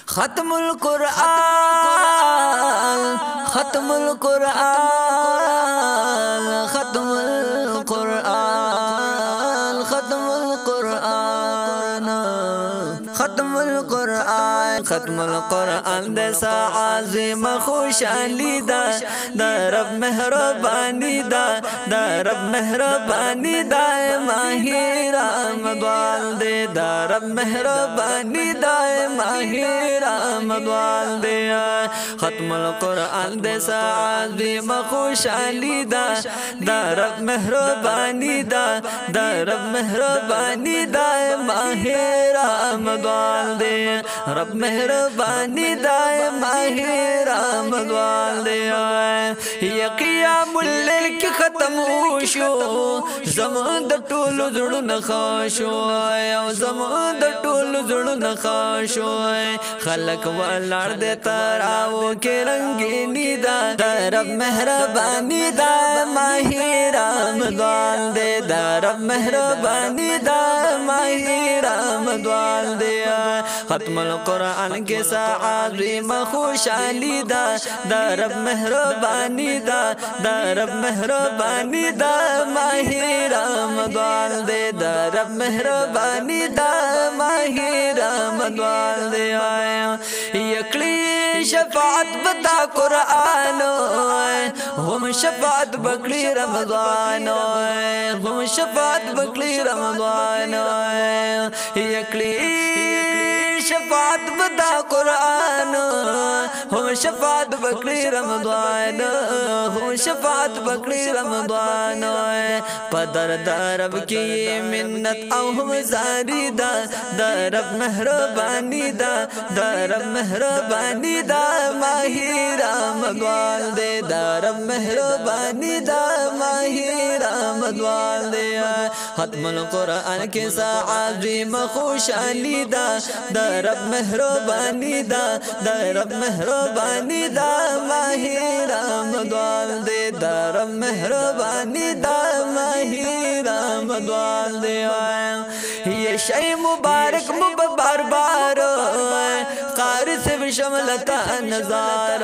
ختم القرآن ختم القرآن ختم القرآن ختم القرآن ختم القرآن ختم القرآن دسا عظیم خوشحالی دا رب مهربانی دا رب مهربانی دا ماهی رمضان دے رب مهربانی دا ماهی رمضان دے ختم القرآن دسا عظیم خوشحالی دا رب مهربانی دا رب مهربانی دا ماهی رمضان دے رب مهربانی دا ماهی رمضان دے یا قیام اللیل کی ختم شو زمان د ټولو زړونه خاشو او زمان د ټولو زړونه خاشو خلق ولاړ دې تراو کې رنگینی دا رب مهربانی دا ماهی رمضان دے رب مهربانی دا ماهی رمضان دے ختم القرآن کے عظیم خوشحالی دا رب مهربانی دا رب مهربانی دا ماهی رمضان دے رب مهربانی دا ماهی رمضان دے یکلی شفاعت بتا قرآن هم شفاعت بکلی رمضان هم شفاعت بکلی رمضان یکلی شفاعت بتا قرآن هم شفاعت بکلی رمضان هم شفاعت بکلی رمضان پدر درب کی منت او هم زاری دا رب مهربانی دا رب مهربانی دا ماهی رمضان دے رب مهربانی دا ماهی رمضان دے ختم القرآن کے عظیم خوشحالی دا رب مهربانی دا رب مهربانی دا ماهی رمضان دے رب مهربانی دا ماهی رمضان دے یہ شئی مبارک بار بار قاری سے شملتا نظار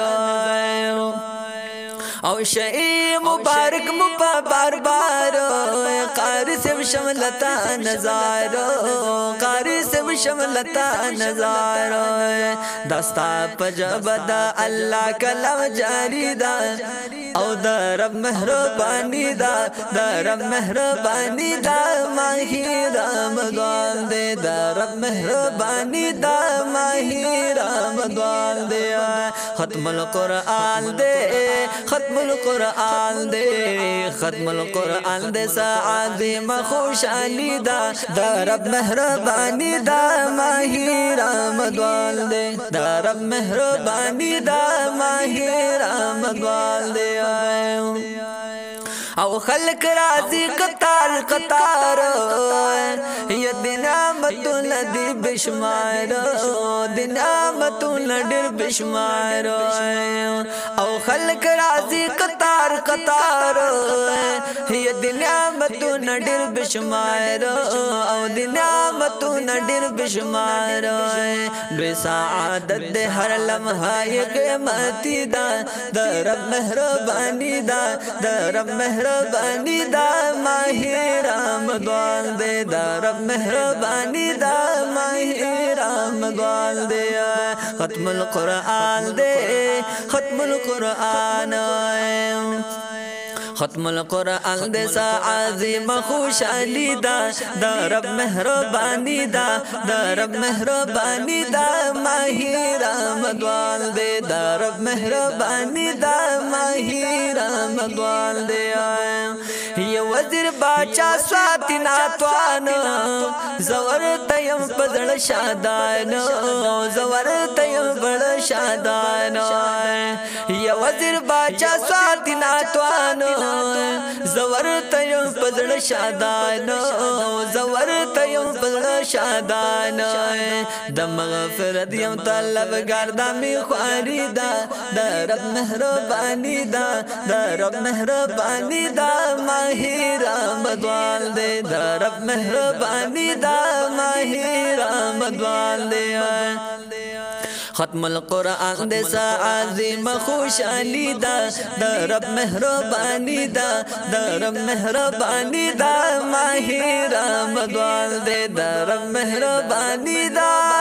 او شئی مبارک بار بار قاری سے شملتا نظار قاری سے شملتا نظار دستا پجب دا اللہ کلام جاری دا او رب مهربانی دا رب مهربانی دا ماهی رمضان دے رب مهربانی دا ماهی رمضان دے ختم القرآن دے ختم القرآن دے ختم القرآن دے عظیم خوشحالی دا رب مهربانی دا ماهی رمضان دے رب مهربانی دا ماهی رمضان دے او خلق راضی قطار قطار یا دنامت لدی بشمار دنامت لدر بشمار او خلق راضی قطار قطار یا دنامت لدر بشمار او دنامت لدر بشمار بے سعادت دے ہر لمحہ یہ قیمتی دا رب مہربانی دا رب مہربانی دا ماہی رمضان دے رب مہربانی دا ماہی رمضان دے ختم القرآن دے ختم القرآن ختم القرآن دے عظیم خوشحالی دا رب مہربانی دا رب مہربانی دا ماہی رمضان دے رب مہربانی دا ماہی رمضان دے یہ وزیر باچا سواتی ناتوان زور تیم پزڑ شادان زور تیم بڑ شادان یہ وزیر باچا سواتی ناتوان زور تیم پزڑ شادان زور تیم پزڑ شادان دم غفرت یم طلب گردہ می خواری دا رب مہربانی دا رب مہربانی دا ماہی رمضان دے رب مہربانی دا ماہی رمضان دے ختم القرآن دے سا عظیم خوشحالی دا دا رب مہربانی دا دا رب مہربانی دا ماہ رمضان دے دا رب مہربانی دا